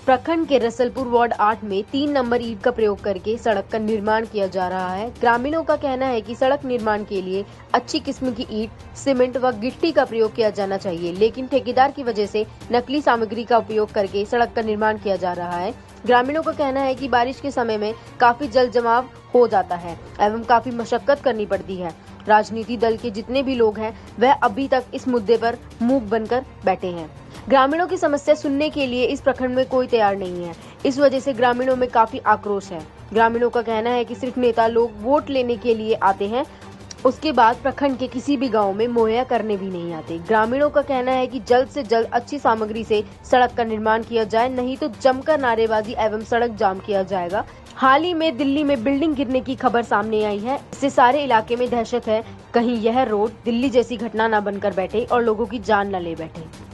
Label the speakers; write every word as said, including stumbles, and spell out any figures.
Speaker 1: प्रखंड के रसलपुर वार्ड आठ में तीन नंबर ईंट का प्रयोग करके सड़क का निर्माण किया जा रहा है। ग्रामीणों का कहना है कि सड़क निर्माण के लिए अच्छी किस्म की ईंट, सीमेंट व गिट्टी का प्रयोग किया जाना चाहिए, लेकिन ठेकेदार की वजह से नकली सामग्री का उपयोग करके सड़क का निर्माण किया जा रहा है। ग्रामीणों का कहना है कि बारिश के समय में काफी जल जमाव हो जाता है एवं काफी मशक्कत करनी पड़ती है। राजनीति दल के जितने भी लोग हैं वह अभी तक इस मुद्दे पर मूक बनकर बैठे हैं। ग्रामीणों की समस्या सुनने के लिए इस प्रखंड में कोई तैयार नहीं है। इस वजह से ग्रामीणों में काफी आक्रोश है। ग्रामीणों का कहना है कि सिर्फ नेता लोग वोट लेने के लिए आते हैं, उसके बाद प्रखंड के किसी भी गांव में मुहैया करने भी नहीं आते। ग्रामीणों का कहना है कि जल्द से जल्द अच्छी सामग्री से सड़क का निर्माण किया जाए, नहीं तो जमकर नारेबाजी एवं सड़क जाम किया जाएगा। हाल ही में दिल्ली में बिल्डिंग गिरने की खबर सामने आई है। इससे सारे इलाके में दहशत है, कहीं यह रोड दिल्ली जैसी घटना न बनकर बैठे और लोगों की जान न ले बैठे।